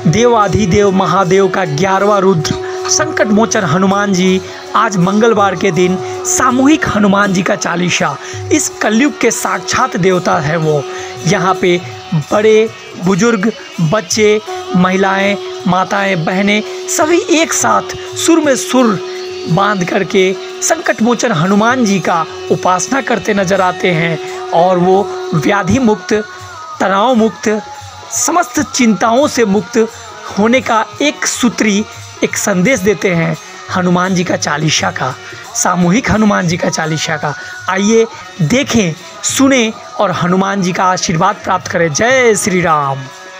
देवाधिदेव महादेव का 11वां रुद्र संकट मोचन हनुमान जी आज मंगलवार के दिन सामूहिक हनुमान जी का चालीसा, इस कलयुग के साक्षात देवता है वो। यहाँ पे बड़े बुजुर्ग, बच्चे, महिलाएं, माताएं, बहनें सभी एक साथ सुर में सुर बांध करके संकट मोचन हनुमान जी का उपासना करते नजर आते हैं और वो व्याधि मुक्त, तनाव मुक्त, समस्त चिंताओं से मुक्त होने का एक सूत्री एक संदेश देते हैं हनुमान जी का चालीसा का, सामूहिक हनुमान जी का चालीसा का। आइए देखें, सुने और हनुमान जी का आशीर्वाद प्राप्त करें। जय श्री राम।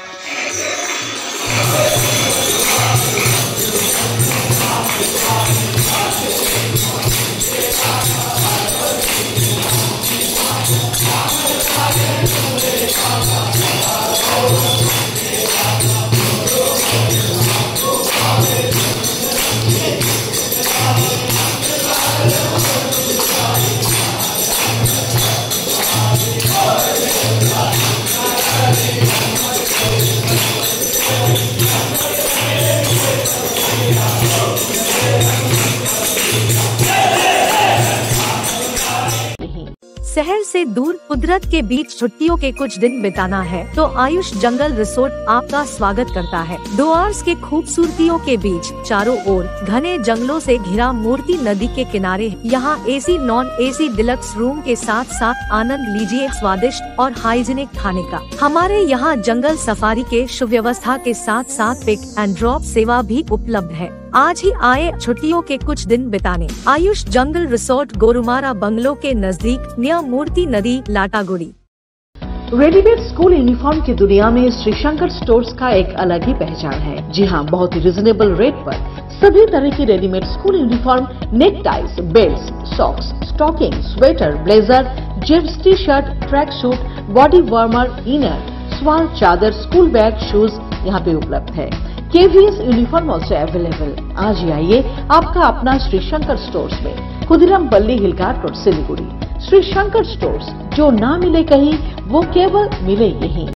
शहर से दूर कुदरत के बीच छुट्टियों के कुछ दिन बिताना है तो आयुष जंगल रिसोर्ट आपका स्वागत करता है। डुआर्स के खूबसूरतियों के बीच चारों ओर घने जंगलों से घिरा मूर्ति नदी के किनारे यहाँ AC non AC deluxe room के साथ साथ आनंद लीजिए स्वादिष्ट और हाइजीनिक खाने का। हमारे यहाँ जंगल सफारी के सुव्यवस्था के साथ साथ पिक एंड ड्रॉप सेवा भी उपलब्ध है। आज ही आए छुट्टियों के कुछ दिन बिताने। आयुष जंगल रिसोर्ट, गोरुमारा बंगलो के नजदीक, नियर मूर्ति नदी, लाटागुड़ी। रेडीमेड स्कूल यूनिफॉर्म की दुनिया में श्री शंकर स्टोर्स का एक अलग ही पहचान है। जी हाँ, बहुत ही रिजनेबल रेट पर सभी तरह की readymade school uniform, neck ties, belt, socks, stocking, sweater, blazer, jeans, T shirt, track suit, body warmer, inner, shawl, चादर, स्कूल बैग, शूज यहाँ पे उपलब्ध है। KVS uniform also available. आज ही आइए आपका अपना श्री शंकर स्टोर्स में, खुदिराम पल्ली, हिलघाट रोड, सिलीगुड़ी। श्री शंकर स्टोर्स, जो ना मिले कहीं वो केवल मिले यहीं।